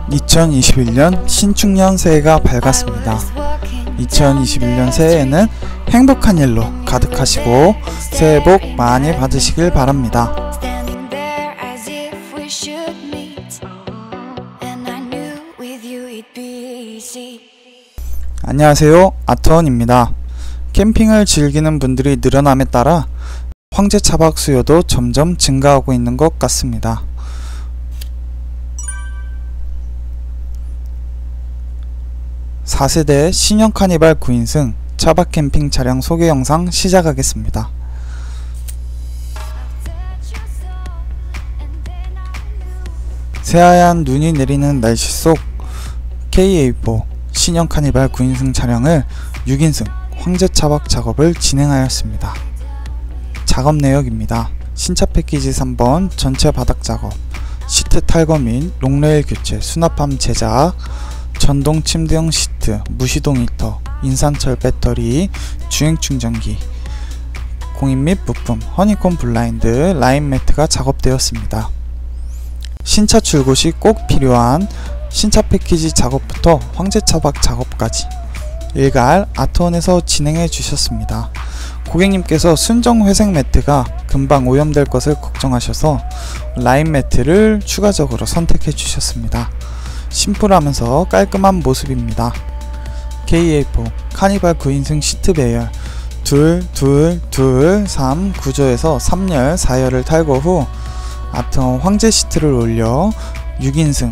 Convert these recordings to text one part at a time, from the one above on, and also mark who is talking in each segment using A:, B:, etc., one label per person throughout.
A: 2021년 신축년 새해가 밝았습니다. 2021년 새해에는 행복한 일로 가득하시고 새해 복 많이 받으시길 바랍니다. 안녕하세요, 아트원입니다. 캠핑을 즐기는 분들이 늘어남에 따라 황제 차박 수요도 점점 증가하고 있는 것 같습니다. (4세대) 신형 카니발 9인승 차박 캠핑 차량 소개 영상 시작하겠습니다. 새하얀 눈이 내리는 날씨 속 KA4 신형 카니발 9인승 차량을 6인승 황제 차박 작업을 진행하였습니다. 작업 내역입니다. 신차 패키지 3번 전체 바닥 작업, 시트 탈거 및 롱레일 교체, 수납함 제작, 전동 침대용 시트, 무시동 히터, 인산철 배터리, 주행 충전기, 공인 및 부품, 허니콤 블라인드, 라인 매트가 작업되었습니다. 신차 출고 시 꼭 필요한 신차 패키지 작업부터 황제 차박 작업까지 일괄 아트원에서 진행해 주셨습니다. 고객님께서 순정 회색 매트가 금방 오염될 것을 걱정하셔서 라인 매트를 추가적으로 선택해 주셨습니다. 심플하면서 깔끔한 모습입니다. KA4 카니발 9인승 시트 배열 2, 3 구조에서 3열, 4열을 탈거 후 아트원 황제 시트를 올려 6인승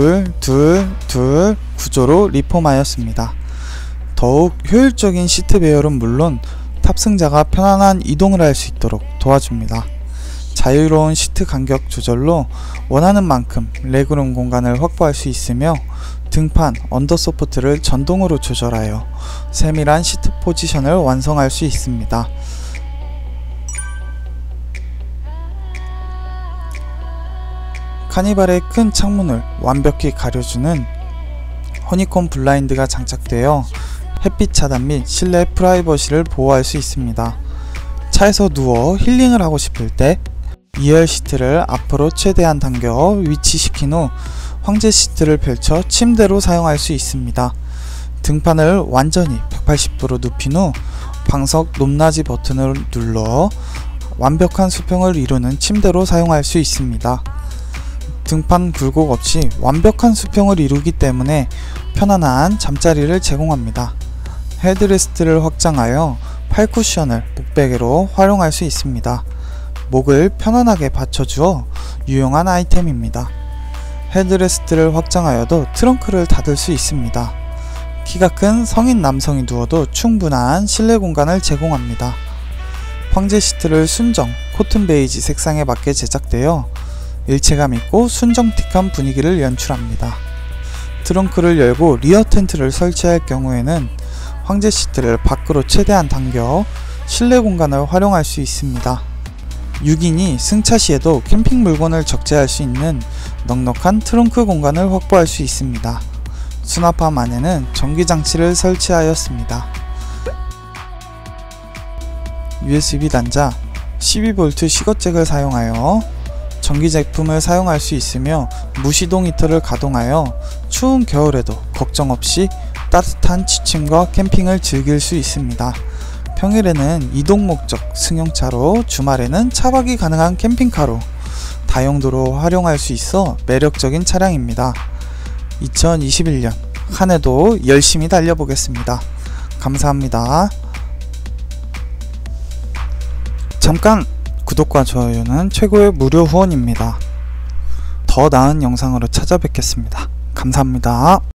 A: 2 구조로 리폼하였습니다. 더욱 효율적인 시트 배열은 물론 탑승자가 편안한 이동을 할 수 있도록 도와줍니다. 자유로운 시트 간격 조절로 원하는 만큼 레그룸 공간을 확보할 수 있으며 등판, 언더소프트를 전동으로 조절하여 세밀한 시트 포지션을 완성할 수 있습니다. 카니발의 큰 창문을 완벽히 가려주는 허니콤 블라인드가 장착되어 햇빛 차단 및 실내 프라이버시를 보호할 수 있습니다. 차에서 누워 힐링을 하고 싶을 때 2열 시트를 앞으로 최대한 당겨 위치시킨 후 황제 시트를 펼쳐 침대로 사용할 수 있습니다. 등판을 완전히 180도로 눕힌 후 방석 높낮이 버튼을 눌러 완벽한 수평을 이루는 침대로 사용할 수 있습니다. 등판 굴곡 없이 완벽한 수평을 이루기 때문에 편안한 잠자리를 제공합니다. 헤드레스트를 확장하여 팔 쿠션을 목베개로 활용할 수 있습니다. 목을 편안하게 받쳐주어 유용한 아이템입니다. 헤드레스트를 확장하여도 트렁크를 닫을 수 있습니다. 키가 큰 성인 남성이 누워도 충분한 실내 공간을 제공합니다. 황제 시트를 순정 코튼 베이지 색상에 맞게 제작되어 일체감 있고 순정틱한 분위기를 연출합니다. 트렁크를 열고 리어 텐트를 설치할 경우에는 황제 시트를 밖으로 최대한 당겨 실내 공간을 활용할 수 있습니다. 6인이 승차 시에도 캠핑 물건을 적재할 수 있는 넉넉한 트렁크 공간을 확보할 수 있습니다. 수납함 안에는 전기장치를 설치하였습니다. USB 단자, 12V 시거잭을 사용하여 전기 제품을 사용할 수 있으며 무시동 히터를 가동하여 추운 겨울에도 걱정 없이 따뜻한 취침과 캠핑을 즐길 수 있습니다. 평일에는 이동 목적 승용차로, 주말에는 차박이 가능한 캠핑카로 다용도로 활용할 수 있어 매력적인 차량입니다. 2021년 한 해도 열심히 달려보겠습니다. 감사합니다. 잠깐! 구독과 좋아요는 최고의 무료 후원입니다. 더 나은 영상으로 찾아뵙겠습니다. 감사합니다.